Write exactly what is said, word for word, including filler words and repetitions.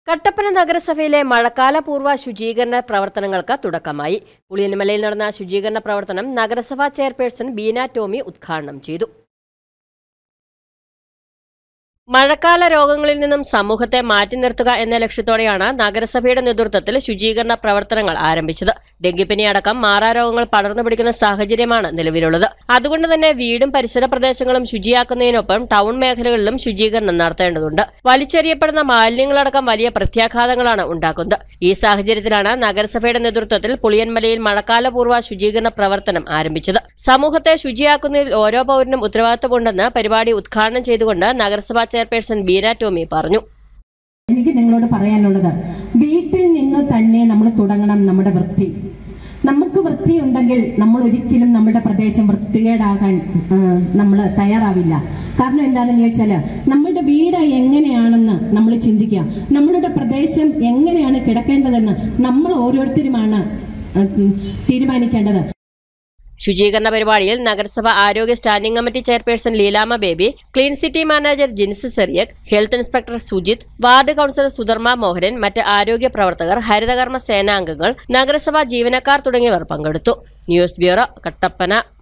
കട്ടപ്പന നഗരസഭയിലെ മഴക്കാലപൂർവ്വ ശുചീകരണ പ്രവർത്തനങ്ങൾക്ക് തുടക്കമായി. പുളിയൻമലയിൽ നടന്ന ശുചീകരണ പ്രവർത്തനം നഗരസഭാ ചെയർപേഴ്സൺ ബീന ടോമി ഉദ്ഘാടനം ചെയ്തു. മഴക്കാല രോഗങ്ങളിൽ നിന്നും സമൂഹത്തെ മാറ്റി നിർത്തുക എന്ന ലക്ഷ്യത്തോടെയാണ് നഗരസഭയുടെ നേതൃത്വത്തിൽ ശുചീകരണ പ്രവർത്തനങ്ങൾ ആരംഭിച്ചത്. ഡെങ്കിപ്പനി അടക്കം മാറാരോഗങ്ങൾ പടർന്നു പിടിക്കുന്ന സാഹചര്യമാണ് നിലവിലുള്ളത്. അതുകൊണ്ട് തന്നെ വീടും പരിസര പ്രദേശങ്ങളും ശുചിയാക്കുന്നതിനൊപ്പം ടൗൺ മേഖലകളിലും ശുചീകരണം നടത്തേണ്ടതുണ്ട്. വലിച്ചെറിയപ്പെടുന്ന മാലിന്യങ്ങളടക്കം വലിയ പ്രത്യാഘാതങ്ങളാണ് ഉണ്ടാക്കുന്നത്. ഈ സാഹചര്യത്തിലാണ് നഗരസഭയുടെ നേതൃത്വത്തിൽ പുളിയൻമലയിൽ മഴക്കാലപൂർവ്വ ശുചീകരണ പ്രവർത്തനം ആരംഭിച്ചത്. സമൂഹത്തെ ശുചിയാക്കുന്നതിൽ ഓരോ പൗരനും ഉത്തരവാദിത്തമുണ്ടെന്ന് പരിപാടി ഉദ്ഘാടനം ചെയ്തുകൊണ്ട് നഗരസഭാ ചെയർപേഴ്സൺ ബീന ടോമി പറഞ്ഞു. എനിക്ക് നിങ്ങളോട് പറയാനുള്ളത്, വീട്ടിൽ നിന്ന് തന്നെ നമ്മൾ തുടങ്ങണം നമ്മുടെ വൃത്തി. നമുക്ക് വൃത്തിയുണ്ടെങ്കിൽ നമ്മൾ ഒരിക്കലും നമ്മുടെ പ്രദേശം വൃത്തികേടാകാൻ നമ്മൾ തയ്യാറാവില്ല. കാരണം എന്താണെന്ന് ചോദിച്ചാല്, നമ്മളുടെ വീട് എങ്ങനെയാണെന്ന് നമ്മൾ ചിന്തിക്കുക. നമ്മളുടെ പ്രദേശം എങ്ങനെയാണ് കിടക്കേണ്ടതെന്ന് നമ്മൾ ഓരോരുത്തരുമാണ് തീരുമാനിക്കേണ്ടത്. ശുചീകരണ പരിപാടിയിൽ നഗരസഭ ആരോഗ്യ standing committee chairperson Leelamma Baby, clean city manager Jins Cyriac, health inspector Sujith, ward councillor Sudharma Mohanan, മറ്റ് ആരോഗ്യ പ്രവർത്തകർ, ഹരിതകർമ്മ സേനാംഗങ്ങൾ, നഗരസഭാ ജീവനക്കാർ തുടങ്ങിയവർ പങ്കെടുത്തു. News bureau, Kattappana.